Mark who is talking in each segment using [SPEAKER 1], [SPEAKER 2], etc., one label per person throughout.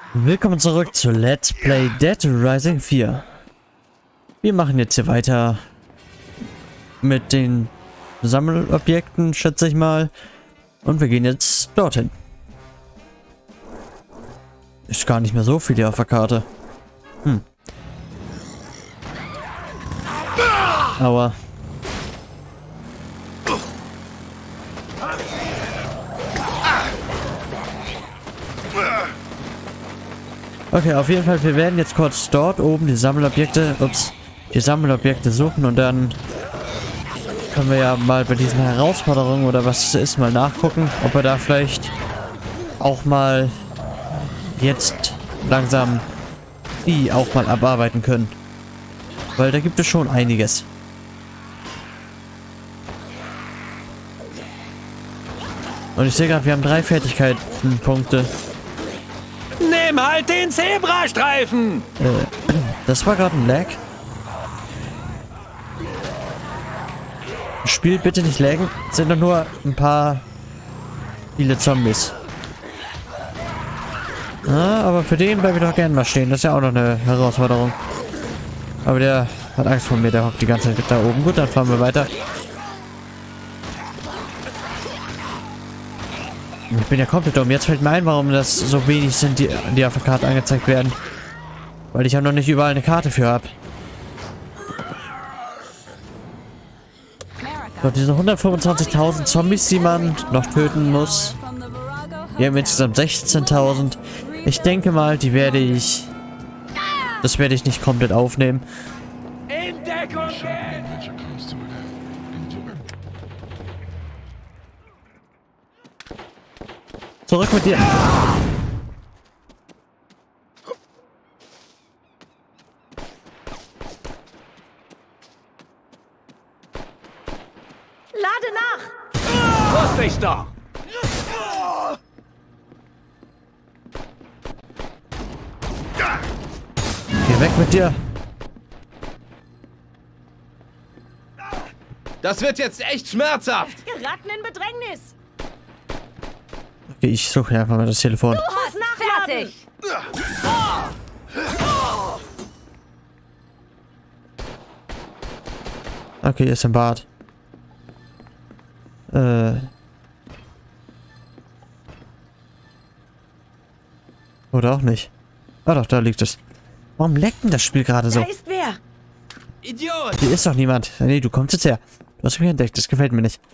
[SPEAKER 1] Willkommen zurück zu Let's Play Dead Rising 4. Wir machen jetzt hier weiter mit den Sammelobjekten, schätze ich mal. Und wir gehen jetzt dorthin. Ist gar nicht mehr so viel hier auf der Karte. Aua. Okay, auf jeden Fall, wir werden jetzt kurz dort oben die Sammelobjekte suchen und dann können wir ja mal bei diesen Herausforderungen oder was es ist, mal nachgucken, ob wir da vielleicht auch mal jetzt langsam die auch mal abarbeiten können. Weil da gibt es schon einiges. Und ich sehe gerade, wir haben 3 Fertigkeitenpunkte.
[SPEAKER 2] Nimm halt den Zebrastreifen!
[SPEAKER 1] Das war gerade ein Lag. Spiel bitte nicht laggen. Es sind doch nur ein paar viele Zombies. Ah, aber für den bleibe ich doch gerne mal stehen. Das ist ja auch noch eine Herausforderung. Aber der hat Angst vor mir. Der hockt die ganze Zeit da oben. Gut, dann fahren wir weiter. Ich bin ja komplett dumm. Jetzt fällt mir ein, warum das so wenig sind, die auf der Karte angezeigt werden. Weil ich ja noch nicht überall eine Karte für habe. So, diese 125.000 Zombies, die man noch töten muss. Wir haben insgesamt 16.000. Ich denke mal, die werde ich... Das werde ich nicht komplett aufnehmen.
[SPEAKER 2] In Deckung gehen!
[SPEAKER 1] Zurück mit dir.
[SPEAKER 3] Lade nach!
[SPEAKER 2] Vorsicht doch!
[SPEAKER 1] Geh weg mit dir.
[SPEAKER 2] Das wird jetzt echt schmerzhaft!
[SPEAKER 3] Geraten in Bedrängnis!
[SPEAKER 1] Okay, ich suche einfach mal das Telefon.
[SPEAKER 3] Du hast fertig!
[SPEAKER 1] Okay, hier ist ein Bad. Oder auch nicht. Ah doch, da liegt es. Warum leckt denn das Spiel gerade so?
[SPEAKER 3] Da ist wer!
[SPEAKER 2] Idiot!
[SPEAKER 1] Hier ist doch niemand. Nee, du kommst jetzt her. Du hast mich entdeckt, das gefällt mir nicht.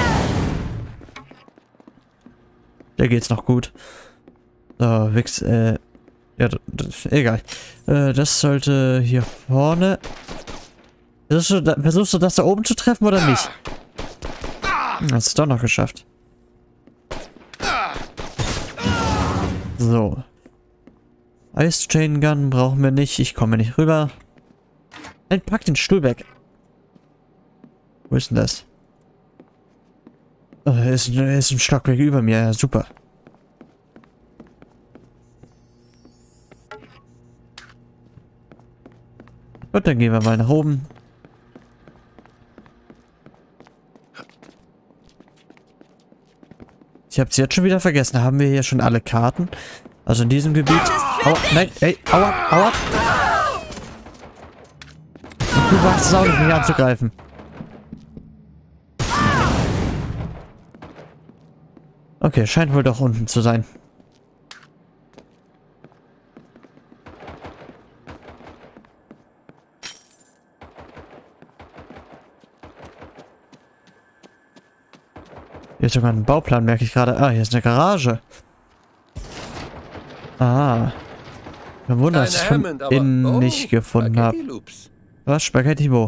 [SPEAKER 1] Der geht's noch gut. So, ja, egal. Das sollte hier vorne... Versuchst du das da oben zu treffen oder nicht? Hast du doch noch geschafft. So. Ice Chain Gun brauchen wir nicht. Ich komme nicht rüber. Nein, pack den Stuhl weg. Wo ist denn das? Oh, er ist ein Stockwerk über mir. Ja, super. Gut, dann gehen wir mal nach oben. Ich habe es jetzt schon wieder vergessen. Haben wir hier schon alle Karten? Also in diesem Gebiet. Aua, nein, ey, aua, aua. Und du wagst es auch nicht, mich anzugreifen. Okay, scheint wohl doch unten zu sein. Hier ist sogar ein Bauplan, merke ich gerade. Ah, hier ist eine Garage. Ah. Kein Wunder, dass ich es von innen nicht gefunden habe. Was? Spaghetti wo?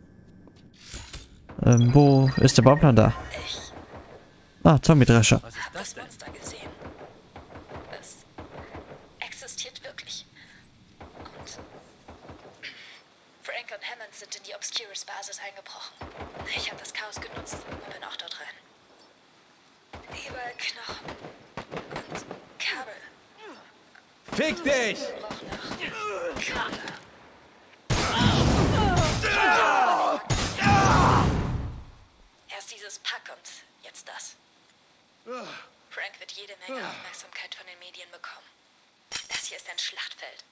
[SPEAKER 1] Wo ist der Bauplan da? Ah, Zombie-Drescher.
[SPEAKER 4] Was ist das Monster gesehen? Es existiert wirklich. Und Frank und Hammond sind in die Obscurus-Basis eingebrochen. Ich habe das Chaos genutzt und bin auch dort rein. Überall Knochen und Kabel.
[SPEAKER 2] Fick dich!
[SPEAKER 4] Noch nach Kabel. Erst dieses Pack und jetzt das. Frank wird jede Menge Aufmerksamkeit von den Medien bekommen. Das hier hier ist ein Schlachtfeld.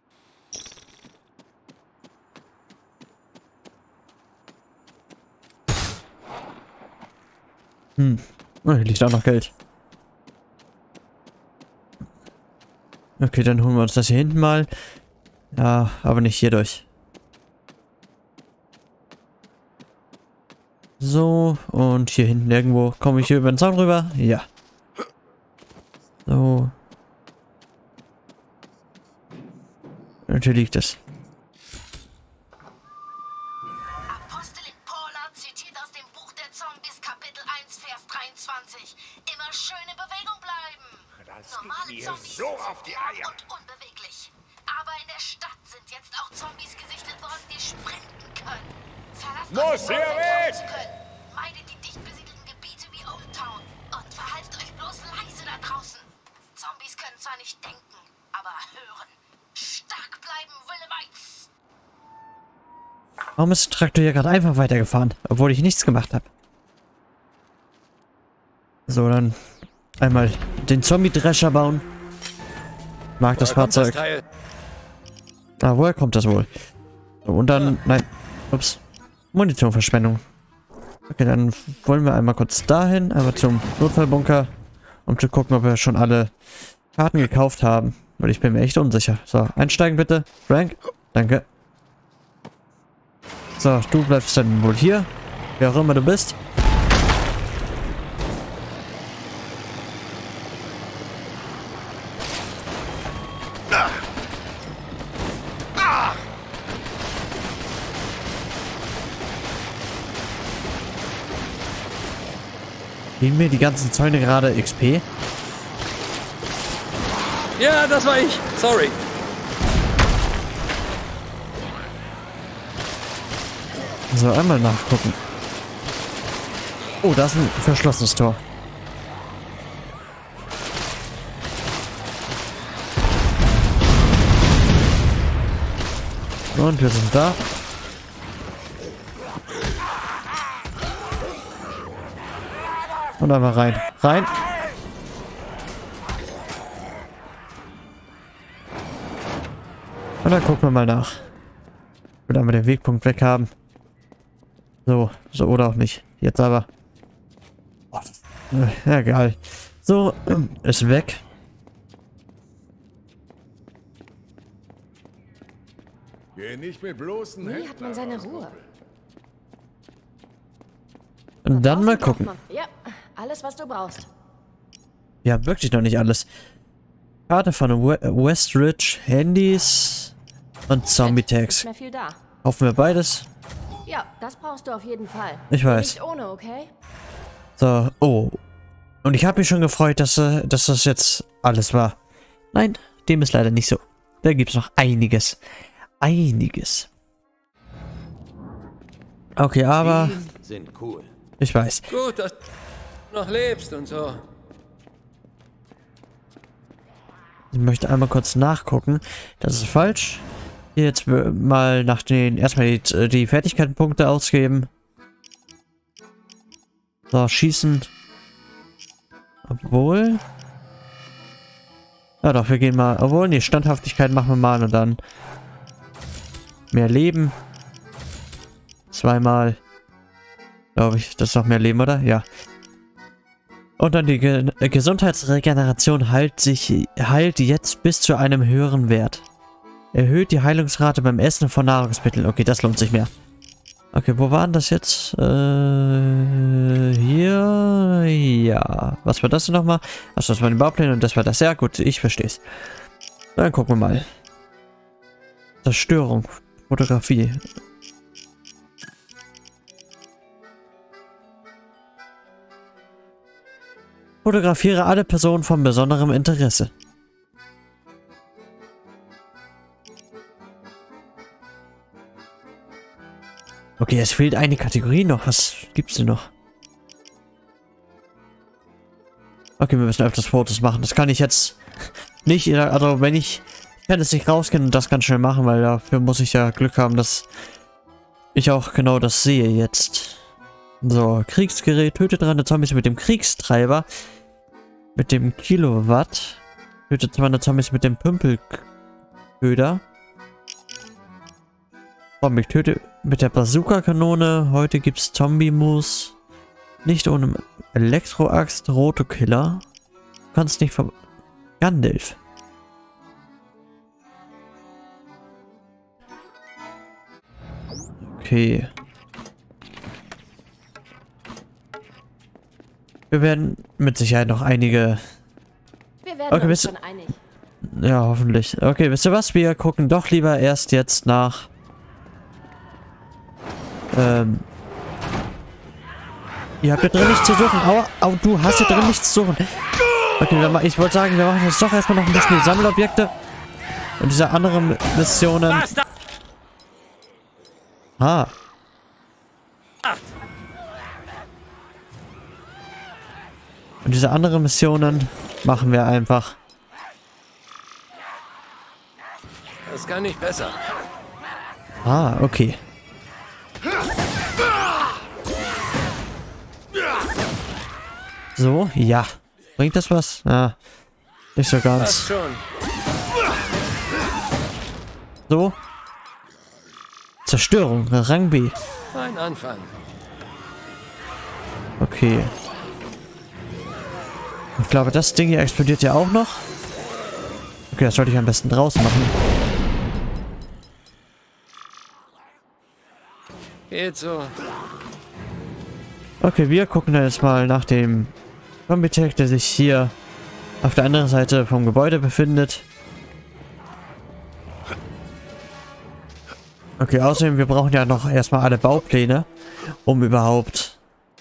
[SPEAKER 1] Oh, hier liegt auch noch Geld. Okay, dann holen wir uns das hier hinten mal. Ja, aber nicht hier durch. So, und hier hinten irgendwo komme ich hier über den Zaun rüber. Ja. So. Und hier liegt es.
[SPEAKER 5] Apostelin Paula zitiert aus dem Buch der Zombies, Kapitel 1, Vers 23. Immer schön in Bewegung bleiben. Normale Zombies
[SPEAKER 6] so auf die Eier.
[SPEAKER 5] und unbeweglich. Aber in der Stadt sind jetzt auch Zombies gesichtet worden, die sprinten können. Verlasst
[SPEAKER 6] Muss
[SPEAKER 5] euch
[SPEAKER 6] hier weg!
[SPEAKER 5] zu können. Meidet die dicht besiedelten Gebiete wie Old Town und verhaltet euch bloß leise da draußen. Zombies können zwar nicht denken, aber hören. Stark bleiben, Willemites!
[SPEAKER 1] Warum ist der Traktor hier gerade einfach weitergefahren, obwohl ich nichts gemacht habe? So, dann einmal den Zombie-Drescher bauen. Mag das Fahrzeug. Ah, woher kommt das wohl? So, und dann, nein, ups, Munitionverschwendung. Okay, dann wollen wir einmal kurz dahin, einmal zum Notfallbunker, um zu gucken, ob wir schon alle Karten gekauft haben. Weil ich bin mir echt unsicher. So, einsteigen bitte. Frank, danke. So, du bleibst dann wohl hier. Wer auch immer du bist. Geben mir die ganzen Zäune gerade XP?
[SPEAKER 2] Ja, das war ich. Sorry.
[SPEAKER 1] So, einmal nachgucken. Oh, da ist ein verschlossenes Tor. Und wir sind da. Und einmal rein. Rein. Und dann gucken wir mal nach. Oder einmal den Wegpunkt weg haben. So, so oder auch nicht. Jetzt aber. Ja, egal. So, ist weg.
[SPEAKER 6] Geh nicht mit bloßen
[SPEAKER 3] Nie
[SPEAKER 6] Händen.
[SPEAKER 3] hat man seine Ruhe.
[SPEAKER 1] Und dann mal
[SPEAKER 3] Draußen
[SPEAKER 1] gucken.
[SPEAKER 3] drauf, Mann. Ja, alles, was du brauchst.
[SPEAKER 1] Wir haben wirklich noch nicht alles. Karte von Westridge, Handys und Zombie-Tags.
[SPEAKER 3] Nicht mehr viel da.
[SPEAKER 1] Kaufen wir beides?
[SPEAKER 3] Ja, das brauchst du auf jeden Fall.
[SPEAKER 1] Ich weiß.
[SPEAKER 3] Nicht ohne, okay?
[SPEAKER 1] So, oh. Und ich habe mich schon gefreut, dass das jetzt alles war. Nein, dem ist leider nicht so. Da gibt es noch einiges. Einiges. Okay, aber
[SPEAKER 2] Sind cool.
[SPEAKER 1] ich weiß.
[SPEAKER 2] Gut, dass du noch lebst und so.
[SPEAKER 1] Ich möchte einmal kurz nachgucken. Das ist falsch. Hier jetzt mal nach den erstmal die Fertigkeitenpunkte ausgeben. So, schießen. Obwohl. Ja doch, wir gehen mal. Obwohl, nee, Standhaftigkeit machen wir mal und dann mehr Leben. Zweimal. Glaube ich, das ist noch mehr Leben, oder? Ja. Und dann die Gesundheitsregeneration heilt jetzt bis zu einem höheren Wert. Erhöht die Heilungsrate beim Essen von Nahrungsmitteln. Okay, das lohnt sich mehr. Okay, wo waren das jetzt? Hier. Ja. Was war das denn nochmal? Achso, das war die Baupläne und das war das. Ja, gut, ich verstehe es. Dann gucken wir mal. Zerstörung. Fotografie. Fotografiere alle Personen von besonderem Interesse. Okay, es fehlt eine Kategorie noch. Was gibt's denn noch? Okay, wir müssen öfters Fotos machen. Das kann ich jetzt nicht. Also, wenn ich kann es nicht rausgehen und das ganz schnell machen, weil dafür muss ich ja Glück haben, dass ich auch genau das sehe jetzt. So, Kriegsgerät. Tötet 300 Zombies mit dem Kriegstreiber. Mit dem Kilowatt. Tötet 200 Zombies mit dem Köder. Zombie töte mit der Bazooka-Kanone. Heute gibt's Zombie-Mus. Nicht ohne Elektroaxt. Roto-Killer. Du kannst nicht ver... Gandalf. Okay. Wir werden mit Sicherheit noch einige...
[SPEAKER 3] Wir werden uns schon einig.
[SPEAKER 1] Ja, hoffentlich. Okay, wisst ihr was? Wir gucken doch lieber erst jetzt nach... Ihr habt hier drin nichts zu suchen. Aua, au, du hast hier drin nichts zu suchen. Okay, ich wollte sagen, wir machen jetzt doch erstmal noch ein bisschen die Sammelobjekte. Und diese anderen Missionen... Ah. Und diese anderen Missionen machen wir einfach.
[SPEAKER 2] Das kann nicht besser.
[SPEAKER 1] Ah, okay. So, ja. Bringt das was? Ah, nicht so ganz.
[SPEAKER 2] Passt schon.
[SPEAKER 1] So. Zerstörung, Rang B.
[SPEAKER 2] Ein Anfang.
[SPEAKER 1] Okay. Ich glaube, das Ding hier explodiert ja auch noch. Okay, das sollte ich am besten draußen machen.
[SPEAKER 2] Geht so.
[SPEAKER 1] Okay, wir gucken dann jetzt mal nach dem Zombie-Tech, der sich hier auf der anderen Seite vom Gebäude befindet. Okay, außerdem, wir brauchen ja noch erstmal alle Baupläne, um überhaupt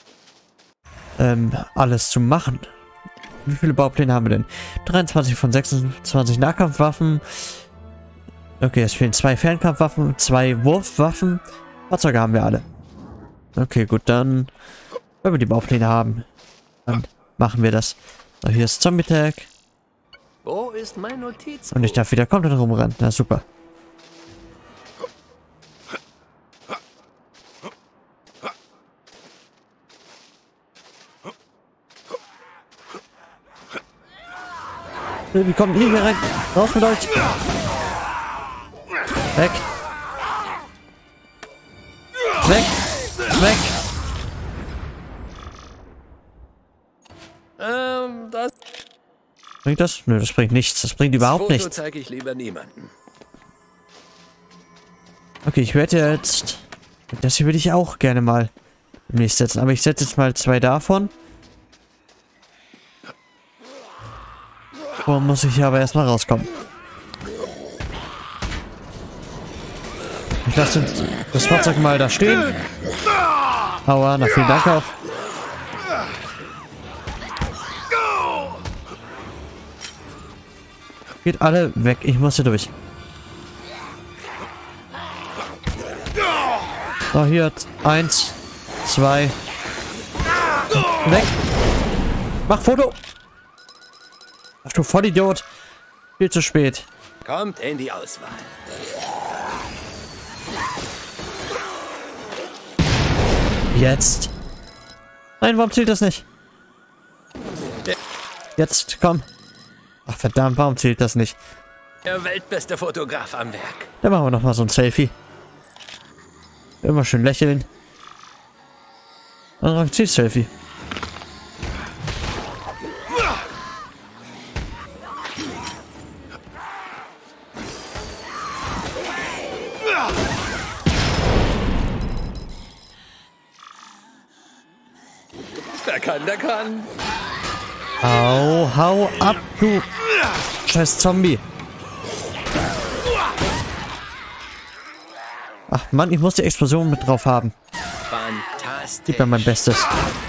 [SPEAKER 1] alles zu machen. Wie viele Baupläne haben wir denn? 23 von 26 Nahkampfwaffen. Okay, es fehlen 2 Fernkampfwaffen, 2 Wurfwaffen. Fahrzeuge haben wir alle. Okay, gut, dann, wenn wir die Baupläne haben, dann machen wir das. So, hier ist Zombie-Tag.
[SPEAKER 2] Wo ist mein Notiz?
[SPEAKER 1] Und ich darf wieder komplett rumrennen. Na super. Wie kommt ihr hier rein? Raus mit euch! Weg! Weg! Weg!
[SPEAKER 2] Das
[SPEAKER 1] Bringt das? Nö, das bringt nichts. Das bringt überhaupt
[SPEAKER 2] Foto
[SPEAKER 1] nichts.
[SPEAKER 2] zeige ich lieber niemandem.
[SPEAKER 1] Okay, ich werde jetzt... Das hier würde ich auch gerne mal demnächst setzen. Aber ich setze jetzt mal 2 davon. Wo muss ich hier aber erstmal rauskommen? Ich lasse das Fahrzeug mal da stehen. Aua, na vielen Dank auch. Geht alle weg, ich muss hier durch. So, hier 1, 2. Weg. Mach Foto. Ach du Vollidiot. Viel zu spät.
[SPEAKER 2] Kommt in die Auswahl.
[SPEAKER 1] Jetzt. Nein, warum zählt das nicht? Jetzt, komm. Ach verdammt, warum zählt das nicht?
[SPEAKER 2] Der weltbeste Fotograf am Werk.
[SPEAKER 1] Dann machen wir noch mal so ein Selfie. Immer schön lächeln. Und ein Ziel-Selfie.
[SPEAKER 2] Wer kann, der kann.
[SPEAKER 1] Au, hau ab, du scheiß Zombie. Ach Mann, ich muss die Explosion mit drauf haben.
[SPEAKER 2] Fantastisch.
[SPEAKER 1] Gib mir mein Bestes.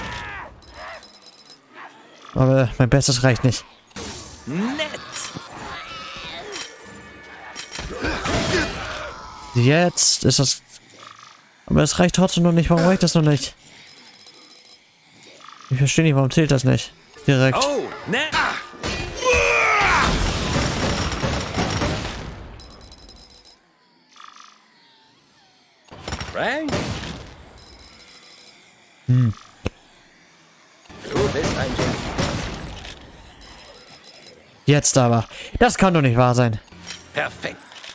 [SPEAKER 1] Aber mein Bestes reicht nicht.
[SPEAKER 2] Nett.
[SPEAKER 1] Jetzt ist das... Aber es reicht trotzdem noch nicht. Warum reicht das noch nicht? Ich verstehe nicht, warum zählt das nicht? Direkt.
[SPEAKER 2] Oh, nett. Frank?
[SPEAKER 1] Hm.
[SPEAKER 2] Du bist ein Genie.
[SPEAKER 1] Jetzt aber. Das kann doch nicht wahr sein.
[SPEAKER 2] Perfekt.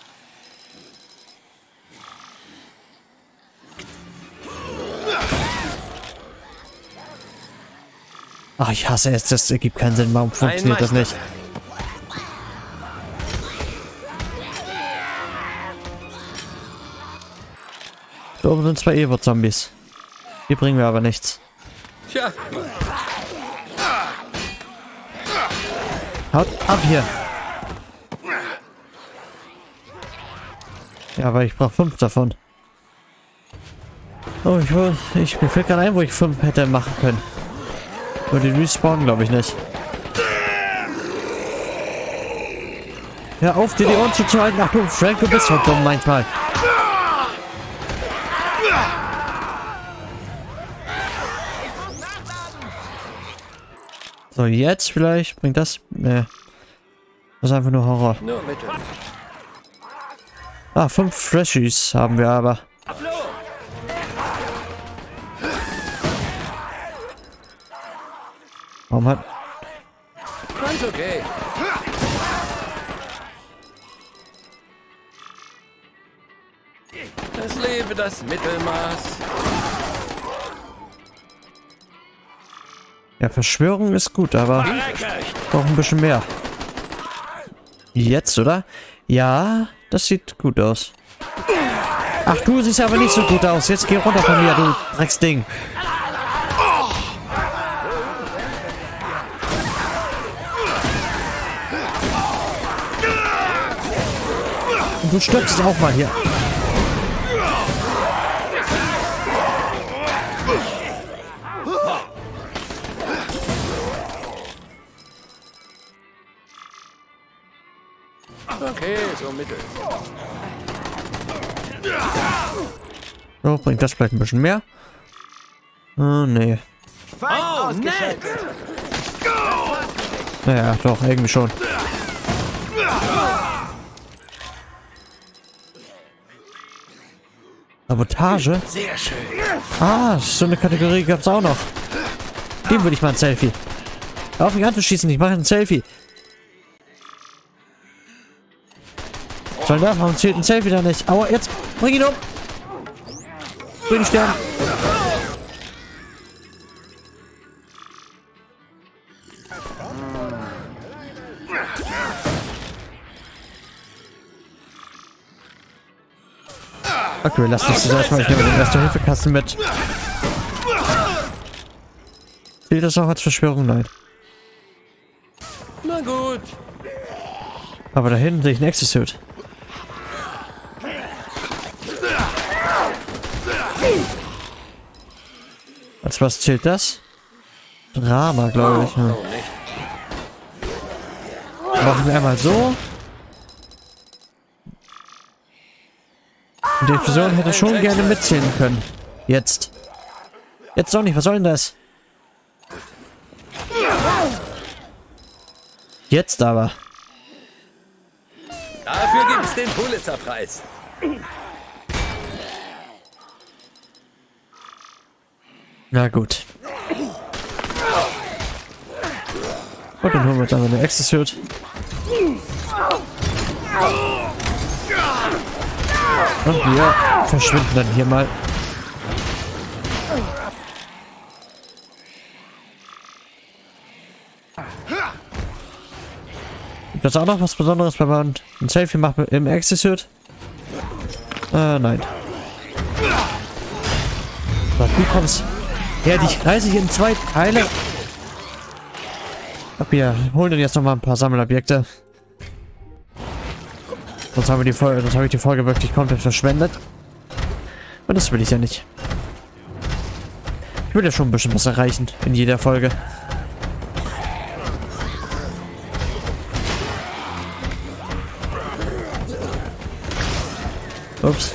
[SPEAKER 1] Ach, ich hasse es. Das ergibt keinen Sinn. Warum funktioniert das nicht? Da oben sind 2 Evo-Zombies. Die bringen wir aber nichts.
[SPEAKER 2] Tja,
[SPEAKER 1] Haut ab hier. Ja, aber ich brauche 5 davon. Oh, mir fällt gerade ein, wo ich 5 hätte machen können. Nur die respawnen, glaube ich nicht. Hör auf, dir die Ohren zuzuhalten. Ach du, Frank, du bist so dumm manchmal. So, jetzt vielleicht bringt das... Ne. Das ist einfach nur Horror.
[SPEAKER 2] nur Mittel.
[SPEAKER 1] Ah, 5 Freshies haben wir aber. Warum hat...
[SPEAKER 2] Ganz okay. Es lebe das Mittelmaß.
[SPEAKER 1] Ja, Verschwörung ist gut, aber... Noch ein bisschen mehr. Jetzt, oder? Ja, das sieht gut aus. Ach, du siehst aber nicht so gut aus. Jetzt geh runter von mir, du Drecksding. Und du stirbst auch mal hier.
[SPEAKER 2] Okay, so mittel.
[SPEAKER 1] So, bringt das vielleicht ein bisschen mehr? Oh, nee.
[SPEAKER 2] Oh, nett!
[SPEAKER 1] Naja, doch, irgendwie schon. Sabotage?
[SPEAKER 2] Sehr schön.
[SPEAKER 1] Ah, so eine Kategorie gab es auch noch. Dem würde ich mal ein Selfie. Hör auf mich anzuschießen, ich mache ein Selfie. Soldat, warum zählt ein Selfie da nicht? Aua, jetzt bring ihn um. Bring ihn sterben. Okay, wir lassen uns das erstmal. Ich nehme den Erste-Hilfe-Kasten mit. Zählt das auch als Verschwörung? Nein.
[SPEAKER 2] Na gut.
[SPEAKER 1] Aber da hinten sehe ich einen Exosuit. Als was zählt das? Drama, glaube ich. Ne? Machen wir einmal so. Und die Explosion hätte schon gerne mitzählen können. Jetzt. Jetzt doch nicht. Was soll denn das? Jetzt aber.
[SPEAKER 2] Dafür gibt's den Pulitzerpreis.
[SPEAKER 1] Na gut. Und dann holen wir uns einmal eine Exosuit. Und wir verschwinden dann hier mal. Gibt das auch noch was Besonderes, wenn man ein Selfie macht im Exosuit? Nein. So, du kommst her, dich reiße ich in 2 Teile. Ab wir holen dann jetzt noch mal ein paar Sammelobjekte. Sonst habe ich die Folge wirklich komplett verschwendet. Und das will ich ja nicht. Ich will ja schon ein bisschen was erreichen in jeder Folge. Ups.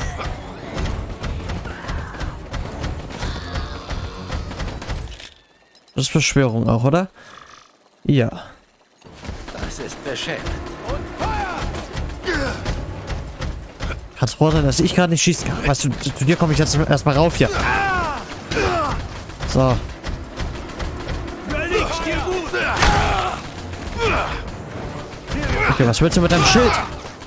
[SPEAKER 1] Das ist Verschwörung auch, oder? Ja.
[SPEAKER 2] Das ist beschämt.
[SPEAKER 1] Kannst froh sein, dass ich gerade nicht schießen kann. Weißt du, zu dir komme ich jetzt erstmal rauf hier. So. Okay, was willst du mit deinem Schild?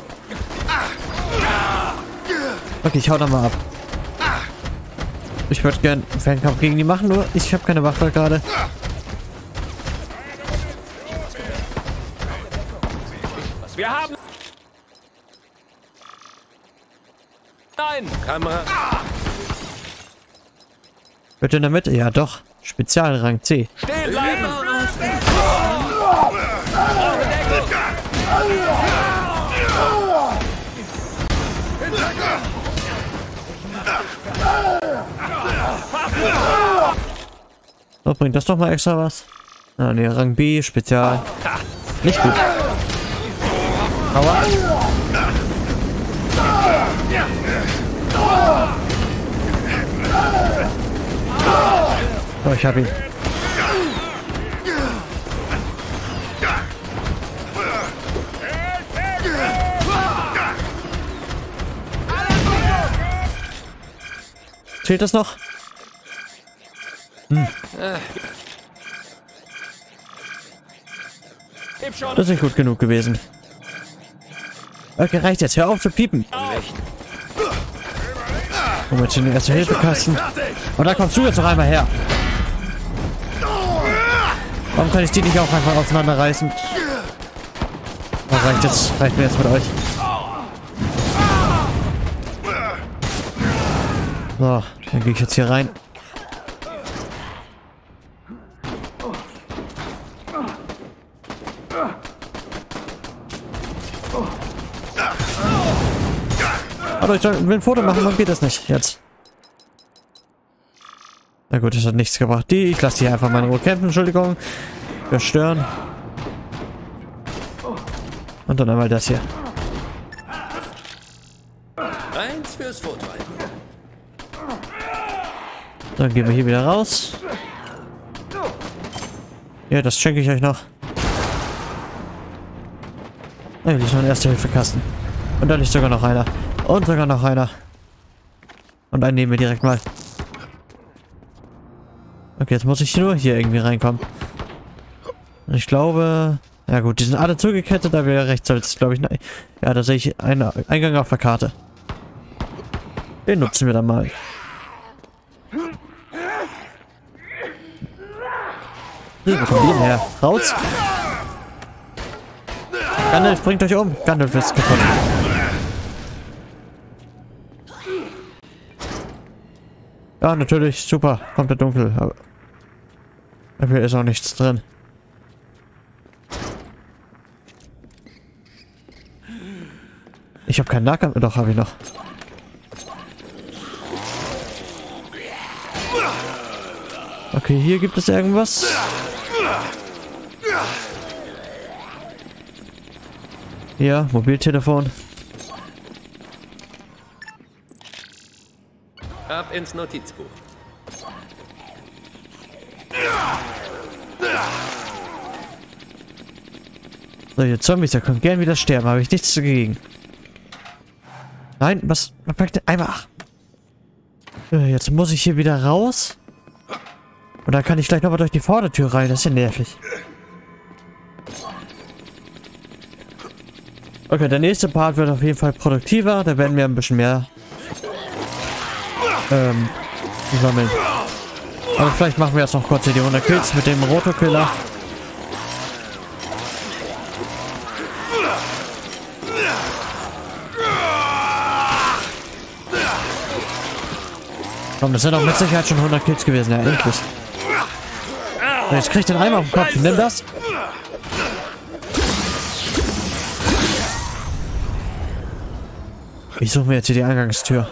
[SPEAKER 1] Okay, ich hau da mal ab. Ich würde gern einen Fernkampf gegen die machen, nur ich habe keine Waffe gerade.
[SPEAKER 2] Wir haben... Nein! Kamera...
[SPEAKER 1] Bitte in der Mitte? Ja, doch. Spezialrang C.
[SPEAKER 2] Stehen bleiben!
[SPEAKER 1] So, bringt das doch mal extra was? Ah, ne, Rang B, Spezial. Nicht gut. Aua. Oh, ich hab ihn. Fehlt das noch? Das ist nicht gut genug gewesen. Okay, reicht jetzt. Hör auf zu piepen. Moment, den Erste-Hilfe-Kasten. Und da kommst du jetzt noch einmal her. Warum kann ich die nicht auch einfach auseinanderreißen? Das reicht jetzt. Reicht mir jetzt mit euch. So, dann gehe ich jetzt hier rein. Aber ich will ein Foto machen, dann geht das nicht. Jetzt. Na gut, das hat nichts gebracht. Ich lasse die einfach mal in Ruhe kämpfen. Entschuldigung. Wir stören. Und dann einmal das hier.
[SPEAKER 2] Eins fürs Foto.
[SPEAKER 1] Dann gehen wir hier wieder raus. Ja, das schenke ich euch noch. Da liegt noch ein Erste-Hilfe-Kasten. Und da liegt sogar noch einer. Und sogar noch einer. Und einen nehmen wir direkt mal. Okay, jetzt muss ich nur hier irgendwie reinkommen. Ich glaube... Ja gut, die sind alle zugekettet, da wir rechts soll es, glaube ich... Nein. Ja, da sehe ich einen Eingang auf der Karte. Den nutzen wir dann mal. Wo kommt die denn her? Raus! Gandalf, bringt euch um! Gandalf ist gefunden. Ja, natürlich, super. Komplett dunkel. Aber hier ist auch nichts drin. Ich habe keinen Nahkampf. Doch, habe ich noch. Okay, hier gibt es irgendwas. Ja, Mobiltelefon.
[SPEAKER 2] Ab ins Notizbuch.
[SPEAKER 1] So, ihr Zombies, ihr könnt gern wieder sterben, habe ich nichts dagegen. Nein, was? Einfach. Jetzt muss ich hier wieder raus. Und dann kann ich gleich nochmal durch die Vordertür rein. Das ist ja nervig. Okay, der nächste Part wird auf jeden Fall produktiver. Da werden wir ein bisschen mehr sammeln. Aber vielleicht machen wir jetzt noch kurz hier die 100 Kills mit dem Rotokiller. Komm, das sind auch mit Sicherheit schon 100 Kills gewesen. Ja, endlich. So, jetzt krieg ich den Eimer auf den Kopf. Nimm das. Ich suche mir jetzt hier die Eingangstür.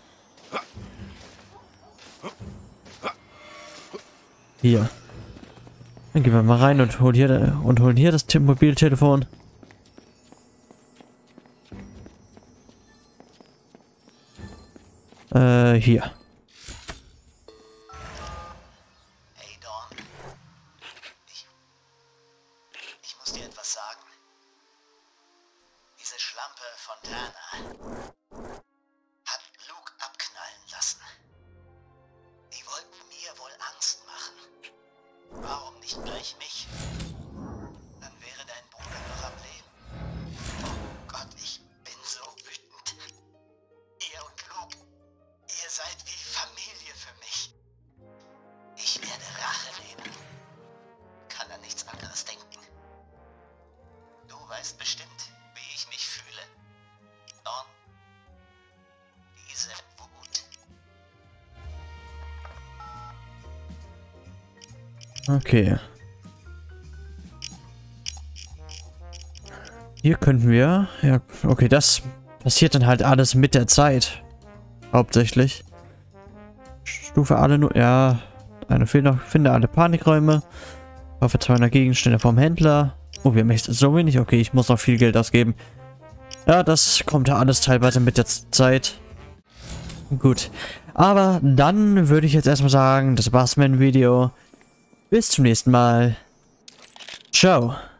[SPEAKER 1] Hier. Dann gehen wir mal rein und holen hier das Mobiltelefon. Hier.
[SPEAKER 7] Hey Dawn. Ich muss dir etwas sagen. Diese Schlampe Fontana hat Luke abknallen lassen. Die wollten mir wohl Angst machen. Warum nicht gleich mich? Dann wäre dein Bruder noch am Leben. Oh Gott, ich bin so wütend. Ihr und Luke, ihr seid wie Familie für mich. Ich werde Rache nehmen. Kann an nichts anderes denken. Du weißt bestimmt, wie
[SPEAKER 1] Okay. Hier könnten wir... Ja, okay, das passiert dann halt alles mit der Zeit. Hauptsächlich. Stufe alle nur... Ja, eine fehlt noch. Finde alle Panikräume. Hoffe 200 Gegenstände vom Händler. Oh, wir haben echt so wenig. Okay, ich muss noch viel Geld ausgeben. Ja, das kommt ja alles teilweise mit der Zeit. Gut. Aber dann würde ich jetzt erstmal sagen, das war's mit dem Video. Bis zum nächsten Mal. Ciao.